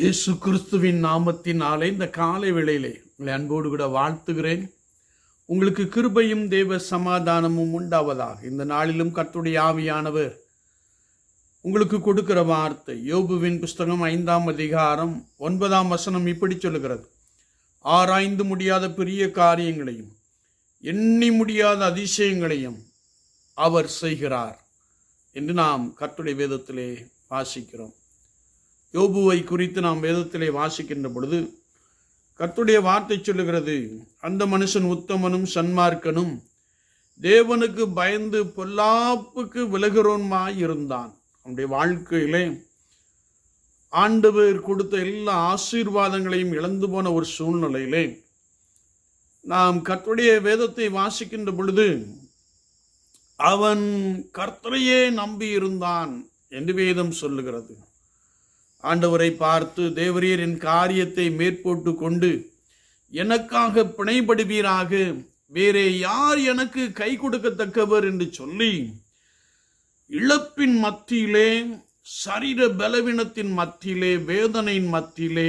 இயேசு கிறிஸ்துவின் நாமத்தினாலே இந்த காலை வேளையிலே உங்களை அன்போடு கூட வாழ்த்துகிறேன். உங்களுக்கு கிருபையும் தேவ சமாதானமும் உண்டாவதாக. இந்த நாளிலும் கர்த்தருடைய ஆவியானவர் உங்களுக்கு கொடுக்கிற வார்த்தை யோபுவின் புஸ்தகம் 5ஆம் அதிகாரம் 9ஆம் வசனம் இப்படி சொல்லுகிறது: ஆராய்ந்து முடியாத பெரிய காரியங்களையும் எண்ணி முடியாத அதிசயங்களையும் அவர் செய்கிறார் என்று நாம் கர்த்தருடைய வேதத்திலே வாசிக்கிறோம். யோபுவை குறித்து நாம் வேதத்திலே வாசிக்கின்ற பொழுது கர்த்தருடைய வார்த்தை சொல்லுகிறது, அந்த மனுஷன் உத்தமனும் சன்மார்க்கனும் தேவனுக்கு பயந்து பொல்லாப்புக்கு விலகிறோன்மாய் இருந்தான். அவனுடைய வாழ்க்கையிலே ஆண்டவர் கொடுத்த எல்லா ஆசீர்வாதங்களையும் இழந்து போன ஒரு சூழ்நிலையிலே நாம் கர்த்தருடைய வேதத்தை வாசிக்கின்ற பொழுது அவன் கர்த்தரையே நம்பி இருந்தான் என்று வேதம் சொல்லுகிறது. ஆண்டவரை பார்த்து, தேவரீர் என் காரியத்தை மேற்போட்டு கொண்டு எனக்காக பிணைபடுவீராக, வேறே யார் எனக்கு கை கொடுக்கத்தக்கவர் என்று சொல்லி இழப்பின் மத்தியிலே, சரீர பலவீனத்தின் மத்தியிலே, வேதனையின் மத்தியிலே,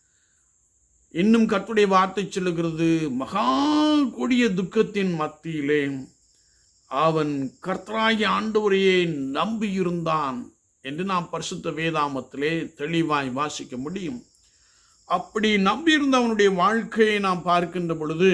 இன்னும் கர்த்தருடைய வார்த்தை சொல்லுகிறது மகா கொடிய துக்கத்தின் மத்தியிலே அவன் கர்த்தராகிய ஆண்டவரையே நம்பியிருந்தான் என்று நாம் பரிசுத்த வேதாமத்திலே தெளிவாய் வாசிக்க முடியும். அப்படி நம்பியிருந்த அவனுடைய வாழ்க்கையை நாம் பார்க்கின்ற பொழுது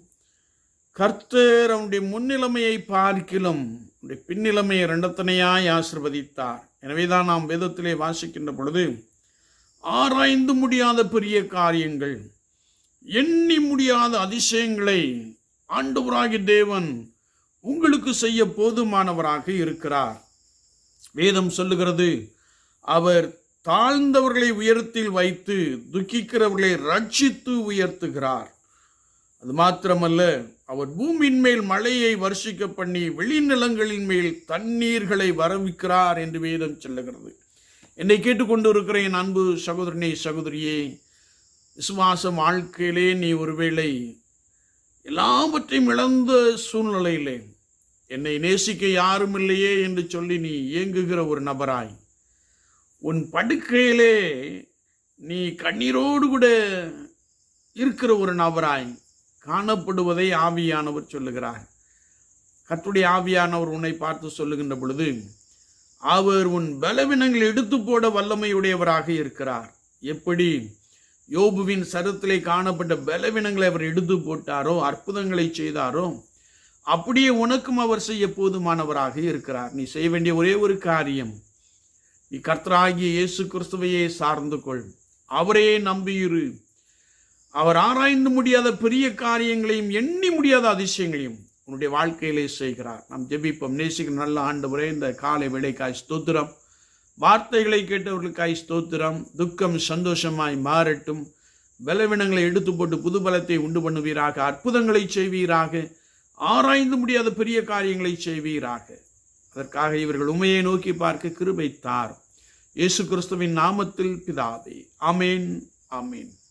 கர்த்தர் அவனுடைய முன்னிலைமையை பார்க்கிலும் அவனுடைய பின்னிலைமையை இரண்டத்தனையாய் ஆசீர்வதித்தார். எனவேதான் நாம் வேதத்திலே வாசிக்கின்ற பொழுது ஆராய்ந்து முடியாத பெரிய காரியங்கள், எண்ணி முடியாத அதிசயங்களை ஆண்டவராகிய தேவன் உங்களுக்கு செய்ய போதுமானவராக இருக்கிறார். வேதம் சொல்லுகிறது, அவர் தாழ்ந்தவர்களை உயரத்தில் வைத்து துக்கிக்கிறவர்களை ரட்சித்து உயர்த்துகிறார். அது மாத்திரமல்ல, அவர் பூமியின் மேல் மழையை வருஷிக்க பண்ணி வெளிநிலங்களின் மேல் தண்ணீர்களை வரவிக்கிறார் என்று வேதம் சொல்லுகிறது. என்னை கேட்டுக்கொண்டு இருக்கிற என் அன்பு சகோதரனே, சகோதரியே, விசுவாச வாழ்க்கையிலே நீ ஒருவேளை எல்லாவற்றையும் இழந்த சூழ்நிலையிலே என்னை நேசிக்க யாரும் இல்லையே என்று சொல்லி நீ ஏங்குகிற ஒரு நபராய், உன் படுக்கையிலே நீ கண்ணீரோடு கூட இருக்கிற ஒரு நபராய் காணப்படுவதை ஆவியானவர் சொல்லுகிறார். கர்த்தருடைய ஆவியானவர் உன்னை பார்த்து சொல்லுகின்ற பொழுது அவர் உன் பலவீனங்களை எடுத்து போட வல்லமையுடையவராக இருக்கிறார். எப்படி யோபுவின் சரத்திலே காணப்பட்ட பலவீனங்களை அவர் எடுத்து போட்டாரோ, அற்புதங்களை செய்தாரோ, அப்படியே உனக்கும் அவர் செய்ய போதுமானவராக இருக்கிறார். நீ செய்ய வேண்டிய ஒரே ஒரு காரியம், நீ கர்த்தராகிய இயேசு கிறிஸ்துவையே சார்ந்து கொள், அவரையே நம்பியிரு. அவர் ஆராய்ந்து முடியாத பெரிய காரியங்களையும் எண்ணி முடியாத அதிசயங்களையும் உன்னுடைய வாழ்க்கையிலே செய்கிறார். நாம் ஜெபிப்போம். நேசிக்கிற நல்ல ஆண்டவரே, இந்த காலை வேளைக்காய் ஸ்தோத்திரம். வார்த்தைகளை கேட்டவர்களுக்காய் ஸ்தோத்திரம். துக்கம் சந்தோஷமாய் மாறட்டும். பலவீனங்களை எடுத்து போட்டு புது பலத்தை உண்டு பண்ணுவீராக. அற்புதங்களை செய்வீராக. ஆராய்ந்து முடியாத பெரிய காரியங்களை செய்வீராக. அதற்காக இவர்கள் உண்மையை நோக்கி பார்க்க கிருபை தார். இயேசு கிறிஸ்துவின் நாமத்தில் பிதாவே, ஆமேன், ஆமேன்.